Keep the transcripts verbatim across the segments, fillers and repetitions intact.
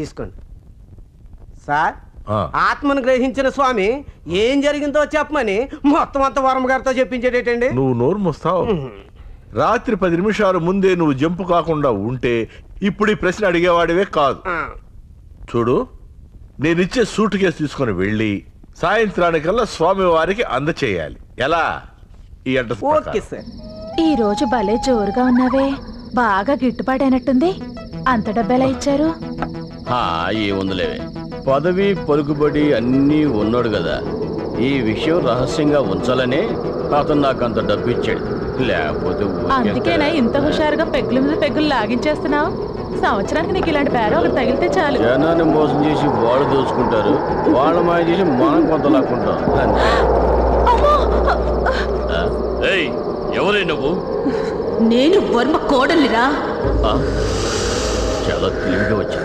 తీసుకోండి సార్. ఆత్మను గ్రహించిన స్వామి ఏం జరిగిందో చెప్పమని మొత్తం అంత వర్మ గారితో చెప్పించేటండి. నువ్వు నోరు మోస్తావు. రాత్రి పది నిమిషాలు ముందే నువ్వు జంపు కాకుండా ఉంటే ఇప్పుడు ఈ ప్రశ్న అడిగేవాడివే కాదు. చూడు, నేనిచ్చే సూట్ కేసు తీసుకుని వెళ్ళి సాయంత్రానికల్లా స్వామి వారికి అందచేయాలి. ఎలా? ఈ అడ్రస్ ప్రకారం. ఈ రోజు భలే జోరుగా ఉన్నావే, బాగా గిట్టుబాటైనట్టుంది. అంత డబ్బెలా ఇచ్చారు? ఏముందిలేవే, పదవి పలుకుబడి అన్నీ ఉన్నాడు కదా, ఈ విషయం రహస్యంగా ఉంచాలనే అతను నాకు అంత డబ్బు ఇచ్చాడు. లేకపోతే అందుకేనా ఇంత హుషారుగా పెగ్గుల మీద పెగ్గులు లాగించేస్తున్నావు? సంవత్సరానికి నీకు ఇలాంటి బేరం ఒకటి తగిలితే చాలు. జనాన్ని మోసం చేసి వాళ్ళు దోచుకుంటారు, వాళ్ళ మాయ చేసి మనం కొంత లాక్కుంటాం. ఎవరే నువ్వు? నేను వర్మ కోడలిరా. చాలా తెలివిగా వచ్చింది.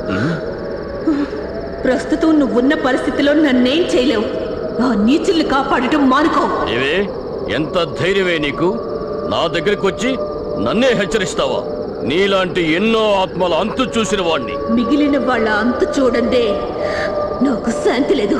ప్రస్తుతం నువ్వున్న పరిస్థితిలో నన్నేం చేయలేవు. ఆ నీచుల్ని కాపాడటం మానుకో. ఏవే, ఎంత ధైర్యమే నీకు? నా దగ్గరికి వచ్చి నన్నే హెచ్చరిస్తావా? నీలాంటి ఎన్నో ఆత్మల అంతు చూసిన వాణ్ణి. మిగిలిన వాళ్ళ అంతు చూడందే నాకు శాంతి లేదు.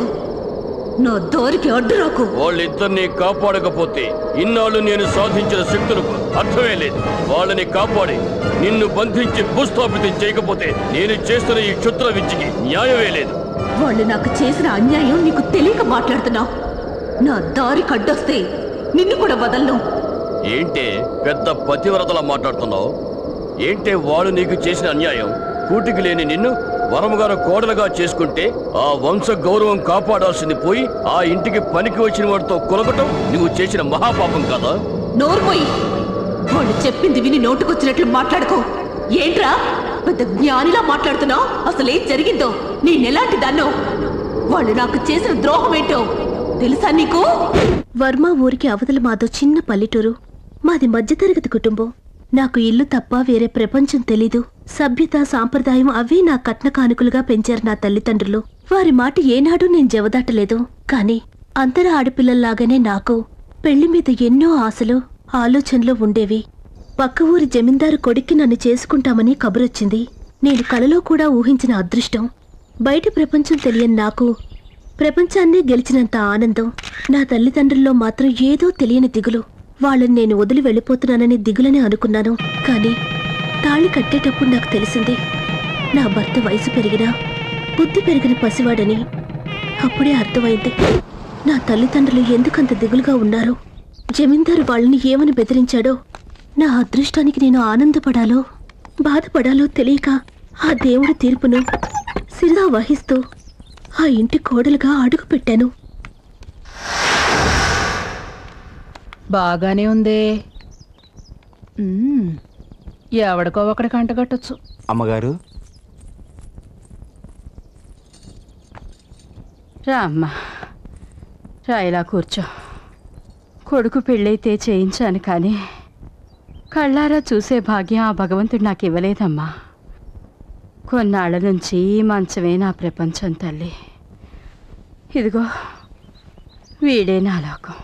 నా దారికి అడ్డు రాకు. వాళ్ళిద్దరిని కాపాడకపోతే ఇన్నాళ్ళు నేను సాధించిన శక్తులకు అర్థమే లేదు. వాళ్ళని కాపాడి నిన్ను బంధించి భూస్థాపితం చేయకపోతే నేను చేస్తున్న ఈ క్షుద్ర విద్యకి న్యాయమే లేదు. వాళ్ళు నాకు చేసిన అన్యాయం నీకు తెలియక మాట్లాడుతున్నావు. నా దారికి అడ్డొస్తే నిన్ను కూడా వదలను. ఏంటే పెద్ద పతివ్రతలా మాట్లాడుతున్నావు? ఏంటే వాళ్ళు నీకు చేసిన అన్యాయం? కూటికి లేని నిన్ను వరమగారు కోడలుగా చేసుకుంటే ఆ వంశ గౌరవం కాపాడాల్సింది పోయి ఆ ఇంటికి పనికి వచ్చిన వాడితో కొలగటం నువ్వు చేసిన మహాపాపం కదా? నోరుపోయి వాళ్ళు చెప్పింది విని నోటుకొచ్చినట్లు మాట్లాడుకో. ఏంట్రా పెద్ద జ్ఞానిలా మాట్లాడుతున్నావు? అసలేం జరిగిందో, నేనెలాంటి దాన్నో, వాళ్ళు నాకు చేసిన ద్రోహం ఏంటో తెలుసా నీకు? వర్మ ఊరికి అవతల మాదో చిన్న పల్లెటూరు. మాది మధ్యతరగతి కుటుంబం. నాకు ఇల్లు తప్ప వేరే ప్రపంచం తెలీదు. సభ్యత సాంప్రదాయం అవే నా కట్న కానుకలుగా పెంచారు నా తల్లిదండ్రులు. వారి మాట ఏనాడూ నేను జవదాటలేదు. కాని అంతర ఆడపిల్లల్లాగానే నాకు పెళ్లి మీద ఎన్నో ఆశలు ఆలోచనలు ఉండేవి. పక్క ఊరి జమీందారు కొడుక్కి నన్ను చేసుకుంటామని కబురొచ్చింది. నేను కలలో కూడా ఊహించిన అదృష్టం. బయట ప్రపంచం తెలియని నాకు ప్రపంచాన్నే గెలిచినంత ఆనందం. నా తల్లిదండ్రుల్లో మాత్రం ఏదో తెలియని దిగులు. వాళ్ళని నేను వదిలి వెళ్ళిపోతున్నానని దిగులని అనుకున్నాను. కానీ తాళి కట్టేటప్పుడు నాకు తెలిసింది నా భర్త వయసు పెరిగినా బుద్ధి పెరిగిన పసివాడని. అప్పుడే అర్థమైంది నా తల్లిదండ్రులు ఎందుకంత దిగులుగా ఉన్నారో. జమీందారు వాళ్ళని ఏమని బెదిరించాడో. నా అదృష్టానికి నేను ఆనందపడాలో బాధపడాలో తెలియక ఆ దేవుడి తీర్పును శిరదా వహిస్తూ ఆ ఇంటి కోడలుగా అడుగు పెట్టాను. బాగానే ఉందే. ఎవడికో ఒకటి కంటగట్టచ్చు. అమ్మగారు రామ్మా, రా ఇలా కూర్చో. కొడుకు పెళ్ళైతే చేయించాను, కానీ కళ్ళారా చూసే భాగ్యం ఆ భగవంతుడు నాకు ఇవ్వలేదమ్మా. కొన్నాళ్ల నుంచి మంచమే నా ప్రపంచం తల్లి. ఇదిగో వీడే నా లోకం.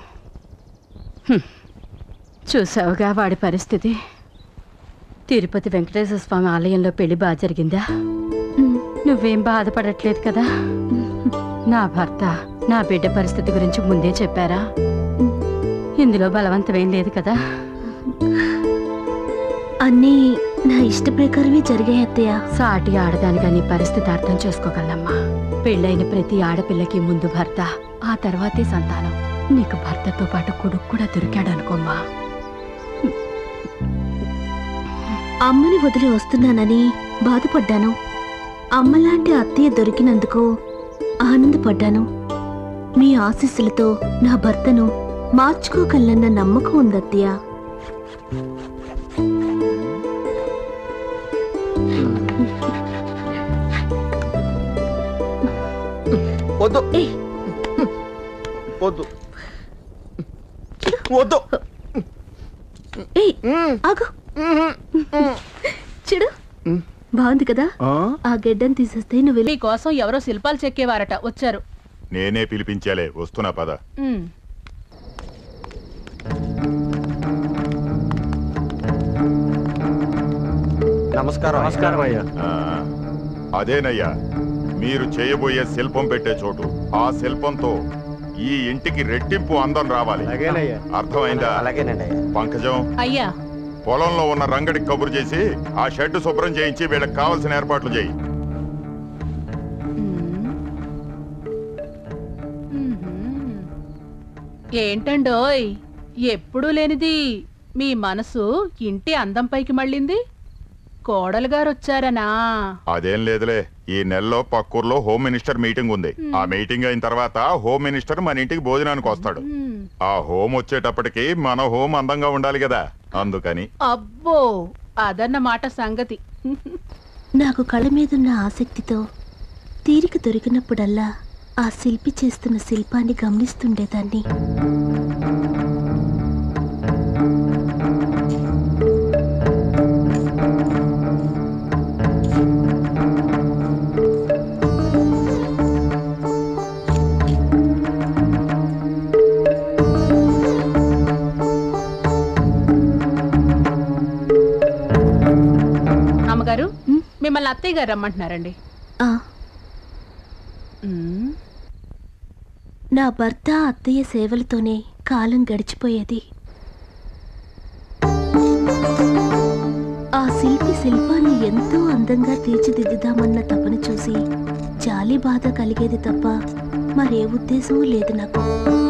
చూసావుగా వాడి పరిస్థితి. తిరుపతి వెంకటేశ్వర స్వామి ఆలయంలో పెళ్లి బాగా జరిగిందా? నువ్వేం బాధపడట్లేదు కదా? నా భర్త నా బిడ్డ పరిస్థితి గురించి ముందే చెప్పారా? ఇందులో బలవంతమేం లేదు కదా? అన్నీ నా ఇష్ట ప్రకారమే జరిగాయి అత్తయ్య. సాటి ఆడదానిగా నీ పరిస్థితి అర్థం చేసుకోగలమ్మా. పెళ్ళైన ప్రతి ఆడపిల్లకి ముందు భర్త, ఆ తర్వాతే సంతానం. నీకు భర్తతో పాటు కొడుకు కూడా దొరికాడు అనుకోమ్మా. అమ్మని వదిలి వస్తున్నానని బాధపడ్డాను. అమ్మలాంటి అత్తయ్య దొరికినందుకు ఆనందపడ్డాను. మీ ఆశీస్సులతో నా భర్తను మార్చుకోగలనన్న నమ్మకం ఉంది అత్తయ్య. వద్దు వద్దు వద్దు. ఆగు. చూడు, బాగుంది కదా? ఆ గెడ్డని తీసేస్తే నువ్వు నీ కోసం ఎవరో శిల్పాలు చెక్కేవారట, వచ్చారు. నేనే పిలిపించాలే, వస్తున్నా పద. నమస్కారం. నమస్కారం అయ్యా. అదేనయ్యా మీరు చేయబోయే శిల్పం పెట్టే చోటు. ఆ శిల్పంతో ఈ ఇంటికి రెట్టింపు అందం రావాలి. అర్థమైందా? పంకజం, అయ్యా పొలంలో ఉన్న రంగడికి కబురు చేసి ఆ షెడ్ శుభ్రం చేయించి వీళ్ళకి కావలసిన ఏర్పాట్లు చేయి. ఏంటండోయ్ ఎప్పుడూ లేనిది మీ మనసు ఇంటి అందం పైకి మళ్ళింది? కోడలు గారు వచ్చారనా? అదేం లేదులే, ఈ నెలలో పక్కూర్లో హోమ్ మినిస్టర్ మీటింగ్ ఉంది. ఆ మీటింగ్ అయిన తర్వాత హోమ్ మినిస్టర్ మన ఇంటికి భోజనానికి వస్తాడు. ఆ హోమ్ వచ్చేటప్పటికి మన హోమ్ అందంగా ఉండాలి కదా, అందుకని. అబ్బో అదన్నమాట సంగతి. నాకు కళ మీదున్న ఆసక్తితో తీరిక దొరికినప్పుడల్లా ఆ శిల్పి చేస్తున్న శిల్పాన్ని గమనిస్తుండేదాన్ని. అమ్మగారు, మిమ్మల్ని అత్తయ్య గారు రమ్మంటున్నారండి. నా భర్త అత్తయ్య సేవలతోనే కాలం గడిచిపోయేది. ఆ శిల్పి శిల్పాన్ని ఎంతో అందంగా తీర్చిదిద్దుదామన్న తపన చూసి జాలి బాధ కలిగేది తప్ప మరే ఉద్దేశమూ లేదు నాకు.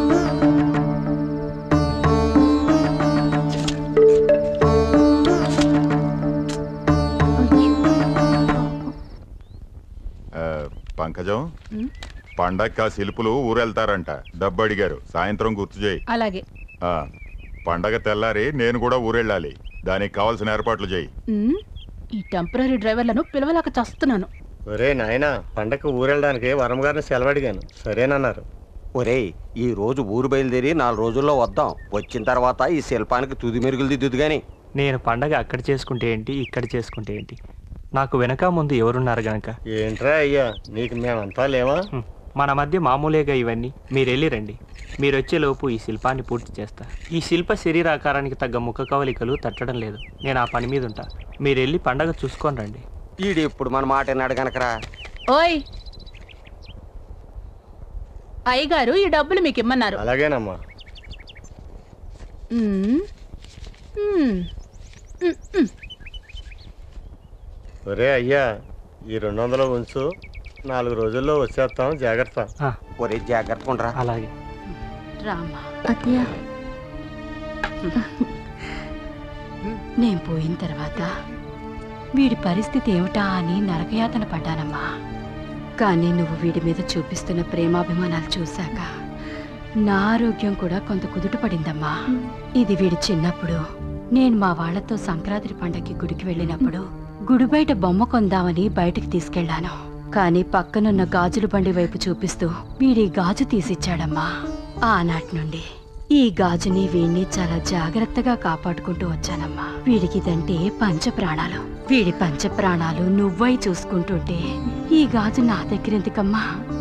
పంకజం, పండగ శిల్పులు ఊరెళ్తారంట. డబ్బు అడిగారు, సాయంత్రం గుర్తు చేయి. అలాగే. పండగ తెల్లారి నేను కూడా ఊరెళ్ళాలి, దానికి కావాల్సిన ఏర్పాట్లు చేయి. ఈ టెంపరీ డ్రైవర్లను పిలవలేక చస్తున్నాను. ఒరే నాయనా, పండగ ఊరెళ్ళడానికి వరం గారిని సెలవు అడిగాను, సరేనన్నారు. ఒరేయ్, ఈ రోజు ఊరు బయలుదేరి నాలుగు రోజుల్లో వద్దాం. వచ్చిన తర్వాత ఈ శిల్పానికి తుది మెరుగులు దిద్దుదు గాని. నేను పండగ అక్కడ చేసుకుంటే ఏంటి, ఇక్కడ చేసుకుంటే ఏంటి? నాకు వెనక ముందు ఎవరున్నారు గనక. ఏంట్రా అయ్యా, నీకు మేమంతా లేవా? మన మధ్య మామూలేగా ఇవన్నీ. మీరు వెళ్ళి రండి. మీరు వచ్చేలోపు ఈ శిల్పాన్ని పూర్తి చేస్తా. ఈ శిల్ప శరీరాకారానికి తగ్గ ముఖ కవలికలు తట్టడం లేదు. నేను ఆ పని మీద ఉంటా. మీరు వెళ్ళి పండగ చూసుకొని రండి. ఈడు ఇప్పుడు మన మాట విన్నాడు గనకరా. ఓయ్ అయ్యగారు, ఈ డబ్బులు మీకు ఇమ్మన్నారు. అలాగేనమ్మా. ఒరే అయ్యా, ఈ రెండు వందలు ఉంచు, నాలుగు రోజుల్లో వచ్చేస్తాం, జాగ్రత్త. ఒరే జాగ్రత్త ఉండరా. అలాగే రామా. అత్తయ్య, నేను పోయిన తర్వాత వీడి పరిస్థితి ఏమిటా అని నరకయాతన పడ్డానమ్మా. కానీ నువ్వు వీడి మీద చూపిస్తున్న ప్రేమాభిమానాలు చూశాక నా ఆరోగ్యం కూడా కొంత కుదుట పడిందమ్మా. ఇది వీడి చిన్నప్పుడు నేను మా వాళ్లతో సంక్రాంతి పండగకి గుడికి వెళ్ళినప్పుడు గుడి బయట బొమ్మ కొందామని బయటికి తీసుకెళ్లాను. కానీ పక్కనున్న గాజుల బండి వైపు చూపిస్తూ వీడి గాజు తీసిచ్చాడమ్మా. ఆనాటి నుండి ఈ గాజుని వీడిని చాలా జాగ్రత్తగా కాపాడుకుంటూ వచ్చానమ్మా. వీడికిదంటే పంచ ప్రాణాలు. వీడి పంచ ప్రాణాలు నువ్వై చూసుకుంటుంటే ఈ గాజు నా దగ్గరెందుకమ్మా?